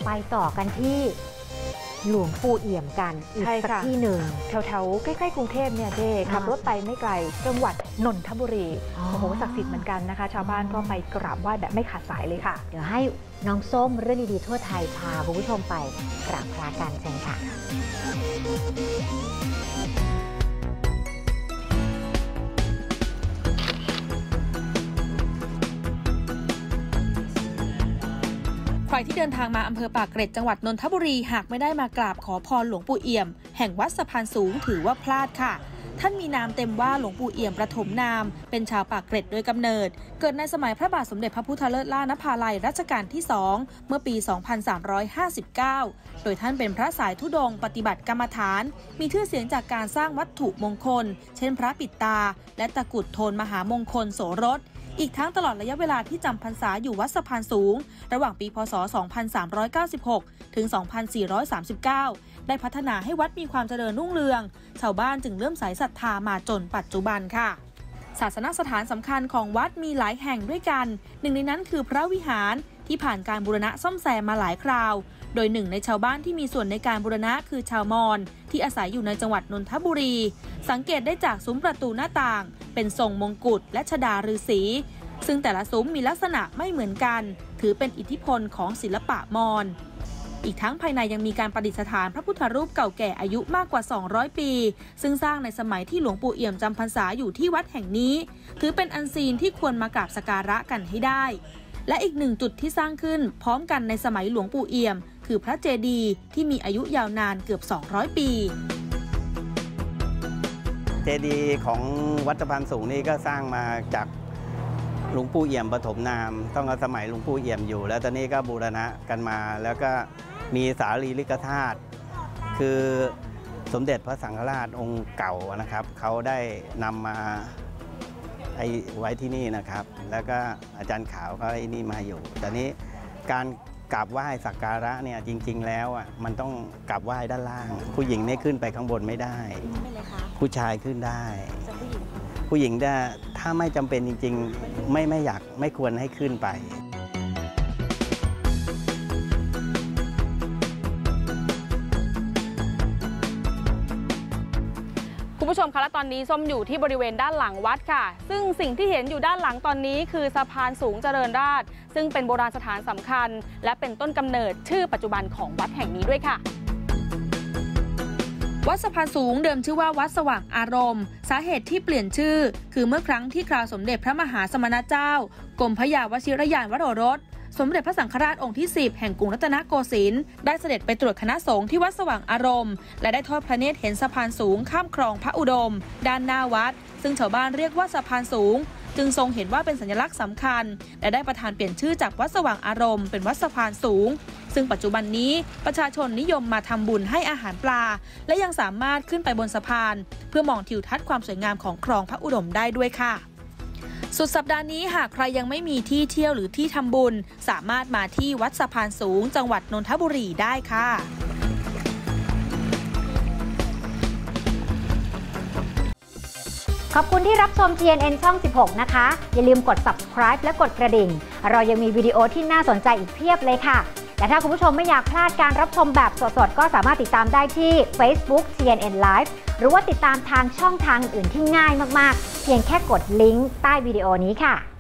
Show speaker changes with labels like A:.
A: ไปต่อกันที่หลวงปู่เอี่ยมกันอีกสักที่หนึ่ง
B: แถวๆใกล้ๆกรุงเทพเนี่ยเจ๊ขับรถไปไม่ไกลจังหวัดนนทบุรีโอ้โหศักดิ์สิทธิ์เหมือนกันนะคะชาวบ้านก็ไปกราบไหว้แบบไม่ขาดสายเลยค่ะ
A: เดี๋ยวให้น้องส้มเรื่องดีๆทั่วไทยพาคุณผู้ชมไปกราบพระกันเชิญค่ะ
C: ใครที่เดินทางมาอำเภอปากเกร็ดจังหวัดนนทบุรีหากไม่ได้มากราบขอพรหลวงปู่เอี่ยมแห่งวัดสะพานสูงถือว่าพลาดค่ะท่านมีนามเต็มว่าหลวงปู่เอี่ยมประถมนามเป็นชาวปากเกร็ดโดยกำเนิดเกิดในสมัยพระบาทสมเด็จพระพุทธเลิศล่านภาลัยรัชกาลที่2เมื่อปี 2359 โดยท่านเป็นพระสายธุดงค์ปฏิบัติกรรมฐานมีชื่อเสียงจากการสร้างวัตถุมงคลเช่นพระปิดตาและตะกุดโทนมหามงคลโสรสอีกทั้งตลอดระยะเวลาที่จำพรรษาอยู่วัดสะพานสูงระหว่างปีพ.ศ. 2396 ถึง 2439 ได้พัฒนาให้วัดมีความเจริญรุ่งเรืองชาวบ้านจึงเริ่มใส่ศรัทธามาจนปัจจุบันค่ะศาสนสถานสำคัญของวัดมีหลายแห่งด้วยกันหนึ่งในนั้นคือพระวิหารที่ผ่านการบูรณะซ่อมแซมมาหลายคราวโดยหนึ่งในชาวบ้านที่มีส่วนในการบูรณะคือชาวมอญที่อาศัยอยู่ในจังหวัดนนทบุรีสังเกตได้จากซุ้มประตูหน้าต่างเป็นทรงมงกุฎและชฎาฤาษีซึ่งแต่ละซุ้มมีลักษณะไม่เหมือนกันถือเป็นอิทธิพลของศิลปะมอญอีกทั้งภายในยังมีการประดิษฐานพระพุทธรูปเก่าแก่อายุมากกว่า200ปีซึ่งสร้างในสมัยที่หลวงปู่เอี่ยมจำพรรษาอยู่ที่วัดแห่งนี้ถือเป็นอันซีนที่ควรมากราบสักการะกันให้ได้และอีกหนึ่งจุดที่สร้างขึ้นพร้อมกันในสมัยหลวงปู่เอี่ยมคือพระเจดีย์ที่มีอายุยาวนานเกือบ200ปี
D: เจดีย์ของวัดสะพานสูงนี่ก็สร้างมาจากหลวงปู่เอี่ยมปฐมนามต้องสมัยหลวงปู่เอี่ยมอยู่แล้วตอนนี้ก็บูรณะกันมาแล้วก็มีสารีริกธาตุคือสมเด็จพระสังฆราชองค์เก่านะครับเขาได้นำมาไว้ที่นี่นะครับแล้วก็อาจารย์ขาวก็ไอ้นี่มาอยู่แต่นี้การกราบไหว้สักการะเนี่ยจริงๆแล้วมันต้องกราบไหว้ด้านล่างผู้หญิงเนี่ยขึ้นไปข้างบนไม่ได้ผู้ชายขึ้นได้ผู้หญิงถ้าไม่จำเป็นจริงๆไม่อยากไม่ควรให้ขึ้นไป
B: คุณผู้ชมคะและตอนนี้ส้มอยู่ที่บริเวณด้านหลังวัดค่ะซึ่งสิ่งที่เห็นอยู่ด้านหลังตอนนี้คือสะพานสูงเจริญราษฎร์ซึ่งเป็นโบราณสถานสำคัญและเป็นต้นกำเนิดชื่อปัจจุบันของวัดแห่งนี้ด้วยค่ะ
C: วัดสะพานสูงเดิมชื่อว่าวัดสว่างอารมณ์สาเหตุที่เปลี่ยนชื่อคือเมื่อครั้งที่คราวสมเด็จพระมหาสมณเจ้ากรมพระยาวชิรยานวโรรสสมเด็จพระสังฆราชองค์ที่10แห่งกรุงรัตนโกสินทร์ได้เสด็จไปตรวจคณะสงฆ์ที่วัดสว่างอารมณ์และได้ทอดพระเนตรเห็นสะพานสูงข้ามคลองพระอุดมด้านหน้าวัดซึ่งชาวบ้านเรียกว่าสะพานสูงจึงทรงเห็นว่าเป็นสัญลักษณ์สำคัญและได้ประทานเปลี่ยนชื่อจากวัดสว่างอารมณ์เป็นวัดสะพานสูงซึ่งปัจจุบันนี้ประชาชนนิยมมาทำบุญให้อาหารปลาและยังสามารถขึ้นไปบนสะพานเพื่อมองทิวทัศน์ความสวยงามของคลองพระอุดมได้ด้วยค่ะสุดสัปดาห์นี้หากใครยังไม่มีที่เที่ยวหรือที่ทำบุญสามารถมาที่วัดสะพานสูงจังหวัดนนทบุรีได้ค่ะ
A: ขอบคุณที่รับชม TNN ช่อง 16 นะคะอย่าลืมกด subscribe และกดกระดิ่งเรายังมีวิดีโอที่น่าสนใจอีกเพียบเลยค่ะและถ้าคุณผู้ชมไม่อยากพลาดการรับชมแบบสดๆก็สามารถติดตามได้ที่ Facebook TNN Live หรือว่าติดตามทางช่องทางอื่นที่ง่ายมากๆเพียงแค่กดลิงก์ใต้วิดีโอนี้ค่ะ